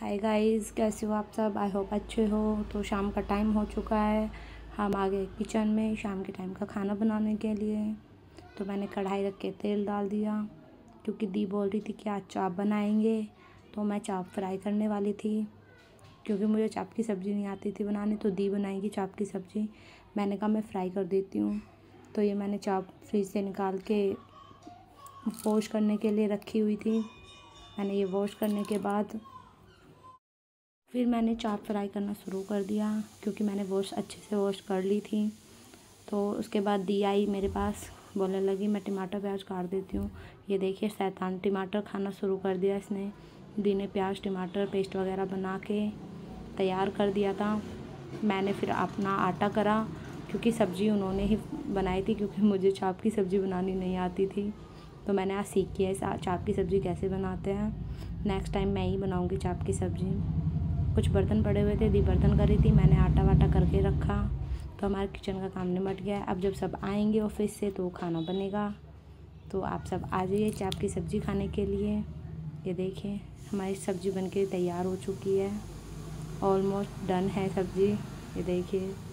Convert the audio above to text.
Hi guys, कैसे हो आप सब। आई होप अच्छे हो। तो शाम का टाइम हो चुका है, हम आ गए किचन में शाम के टाइम का खाना बनाने के लिए। तो मैंने कढ़ाई रख के तेल डाल दिया, क्योंकि दी बोल रही थी कि आज चाप बनाएंगे। तो मैं चाप फ्राई करने वाली थी, क्योंकि मुझे चाप की सब्ज़ी नहीं आती थी बनानी। तो दी बनाएगी चाप की सब्ज़ी, मैंने कहा मैं फ्राई कर देती हूँ। तो ये मैंने चाप फ्रिज से निकाल के वॉश करने के लिए रखी हुई थी। मैंने ये वॉश करने के बाद फिर मैंने चाप फ्राई करना शुरू कर दिया, क्योंकि मैंने अच्छे से वॉश कर ली थी। तो उसके बाद दी आई मेरे पास, बोलने लगी मैं टमाटर प्याज काट देती हूँ। ये देखिए शैतान टमाटर खाना शुरू कर दिया इसने। दी ने प्याज टमाटर पेस्ट वगैरह बना के तैयार कर दिया था। मैंने फिर अपना आटा करा, क्योंकि सब्ज़ी उन्होंने ही बनाई थी, क्योंकि मुझे चाप की सब्ज़ी बनानी नहीं आती थी। तो मैंने आज सीखी है चाप की सब्ज़ी कैसे बनाते हैं। नेक्स्ट टाइम मैं ही बनाऊँगी चाप की सब्ज़ी। कुछ बर्तन पड़े हुए थे, दी बर्तन कर रही थी, मैंने आटा वाटा करके रखा। तो हमारे किचन का काम निपट गया। अब जब सब आएंगे ऑफिस से तो खाना बनेगा। तो आप सब आ जाइए चाप की सब्ज़ी खाने के लिए। ये देखिए हमारी सब्ज़ी बनके तैयार हो चुकी है, ऑलमोस्ट डन है सब्ज़ी। ये देखिए